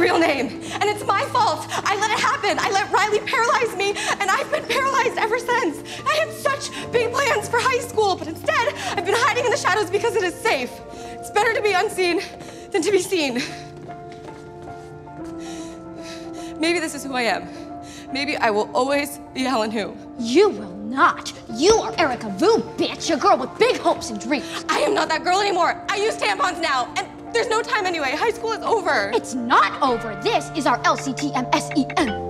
real name, and it's my fault. I let it happen. I let Riley paralyze me, and I've been paralyzed ever since. I had such big plans for high school, but instead, I've been hiding in the shadows because it is safe. It's better to be unseen than to be seen. Maybe this is who I am. Maybe I will always be Helen Who. You will not. You are Erica Vu, bitch. Your girl with big hopes and dreams. I am not that girl anymore. I use tampons now, and there's no time anyway. High school is over. It's not over. This is our LCTMSEN.